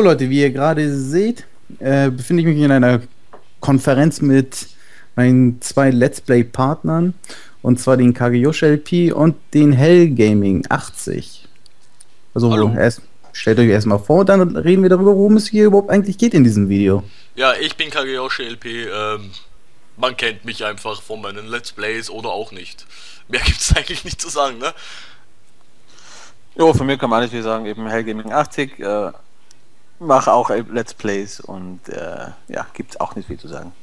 So Leute, wie ihr gerade seht, befinde ich mich in einer Konferenz mit meinen zwei Let's Play-Partnern, und zwar den Kageyoshi LP und den Hell Gaming 80. Also Hallo. stellt euch erstmal vor, und dann reden wir darüber, worum es hier überhaupt eigentlich geht in diesem Video. Ja, ich bin Kageyoshi LP. Man kennt mich einfach von meinen Let's Plays oder auch nicht. Mehr gibt's eigentlich nicht zu sagen, ne? Jo, von mir kann man nicht viel sagen, eben Hellgaming 80, mache auch Let's Plays und ja, gibt's auch nicht viel zu sagen.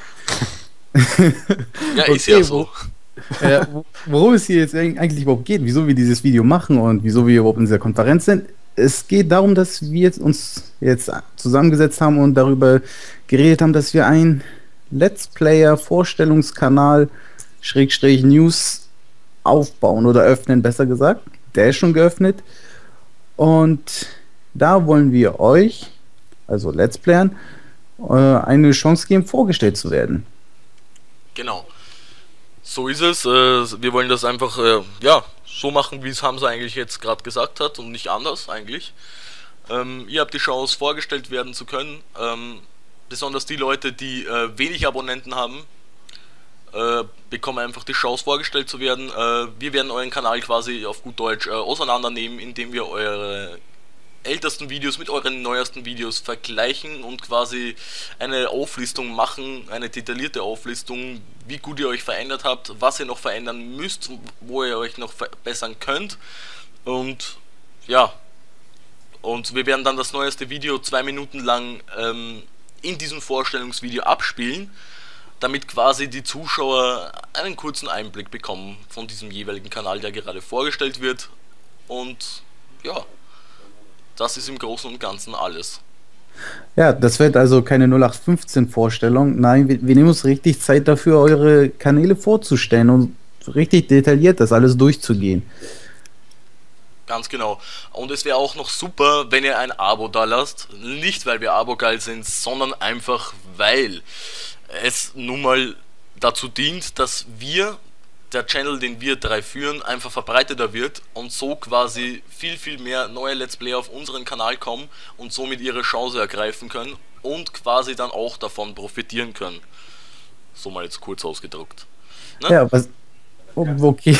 Ja, ist ja so. Worum es hier jetzt eigentlich überhaupt geht, wieso wir dieses Video machen und wieso wir überhaupt in dieser Konferenz sind. Es geht darum, dass wir uns jetzt zusammengesetzt haben und darüber geredet haben, dass wir einen Let's Player Vorstellungskanal Schrägstrich News aufbauen oder öffnen, besser gesagt. Der ist schon geöffnet. Und da wollen wir euch, also Let's Playern, eine Chance geben, vorgestellt zu werden. Genau. So ist es. Wir wollen das einfach, ja, so machen, wie es Hamza eigentlich jetzt gerade gesagt hat und nicht anders eigentlich. Ihr habt die Chance, vorgestellt werden zu können. Besonders die Leute, die wenig Abonnenten haben, bekommen einfach die Chance, vorgestellt zu werden. Wir werden euren Kanal quasi auf gut Deutsch auseinandernehmen, indem wir eure ältesten Videos mit euren neuesten Videos vergleichen und quasi eine Auflistung machen, eine detaillierte Auflistung, wie gut ihr euch verändert habt, was ihr noch verändern müsst, wo ihr euch noch verbessern könnt. Und ja, und wir werden dann das neueste Video 2 Minuten lang in diesem Vorstellungsvideo abspielen, damit quasi die Zuschauer einen kurzen Einblick bekommen von diesem jeweiligen Kanal, der gerade vorgestellt wird. Und ja, das ist im Großen und Ganzen alles. Ja, das wird also keine 0815-Vorstellung. Nein, wir nehmen uns richtig Zeit dafür, eure Kanäle vorzustellen und richtig detailliert das alles durchzugehen. Ganz genau. Und es wäre auch noch super, wenn ihr ein Abo da lasst. Nicht, weil wir Abo-geil sind, sondern einfach, weil es nun mal dazu dient, dass der Channel, den wir drei führen, einfach verbreiteter wird und so quasi viel mehr neue Let's Player auf unseren Kanal kommen und somit ihre Chance ergreifen können und quasi dann auch davon profitieren können. So mal jetzt kurz ausgedrückt. Ne? Ja, okay.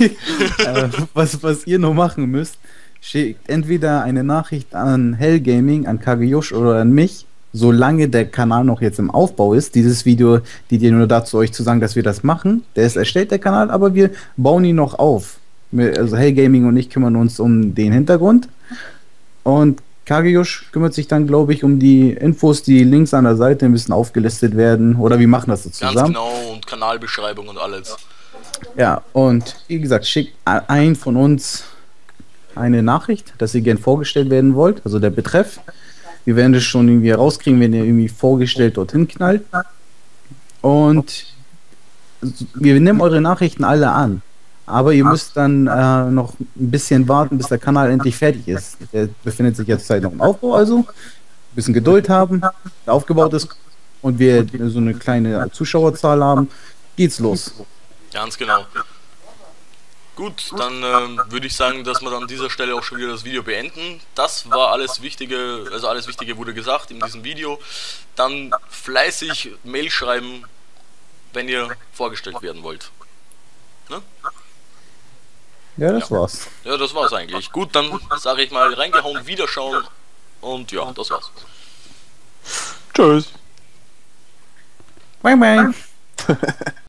Was ihr noch machen müsst, schickt entweder eine Nachricht an Hell Gaming, an Kageyoshi oder an mich, solange der Kanal noch jetzt im Aufbau ist. Dieses Video dient nur dazu, euch zu sagen, dass wir das machen. Der ist erstellt, der Kanal, aber wir bauen ihn noch auf. Also Hell Gaming und ich kümmern uns um den Hintergrund. Und Kageyoshi kümmert sich dann, glaube ich, um die Infos, die links an der Seite ein bisschen aufgelistet werden. Oder wir machen das so zusammen. Ganz genau, und Kanalbeschreibung und alles. Ja, und wie gesagt, schickt ein von uns eine Nachricht, dass ihr gern vorgestellt werden wollt, also der Betreff. Wir werden das schon irgendwie rauskriegen, wenn ihr irgendwie vorgestellt dorthin knallt. Und wir nehmen eure Nachrichten alle an. Aber ihr müsst dann noch ein bisschen warten, bis der Kanal endlich fertig ist. Der befindet sich jetzt noch im Aufbau, also ein bisschen Geduld haben, der aufgebaut ist und wir so eine kleine Zuschauerzahl haben, geht's los. Ganz genau. Gut, dann würde ich sagen, dass wir dann an dieser Stelle auch schon wieder das Video beenden. Das war alles Wichtige, also alles Wichtige wurde gesagt in diesem Video. Dann fleißig Mail schreiben, wenn ihr vorgestellt werden wollt. Ne? Ja, das war's. Ja, das war's eigentlich. Gut, dann sage ich mal reingehauen, wiederschauen und ja, das war's. Tschüss. Bye, bye.